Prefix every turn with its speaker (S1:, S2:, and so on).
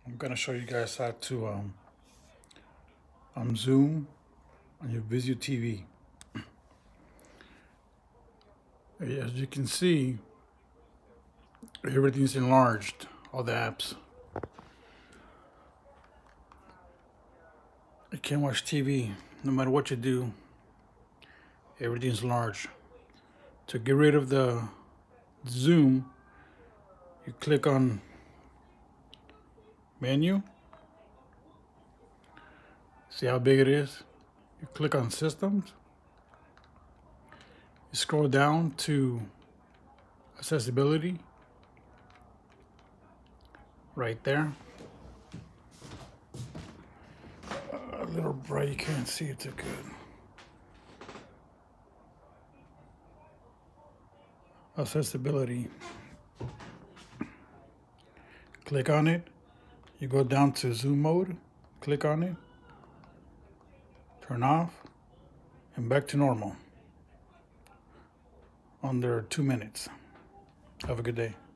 S1: I'm gonna show you guys how to Zoom on your Vizio TV. As you can see, everything's enlarged, all the apps. You can't watch TV, no matter what you do, everything's large. To get rid of the zoom, you click on menu. See how big it is? You click on systems. You scroll down to accessibility. Right there. A little bright, you can't see it too good. Accessibility. Click on it. You go down to zoom mode. Click on it. Turn off. And back to normal. Under 2 minutes. Have a good day.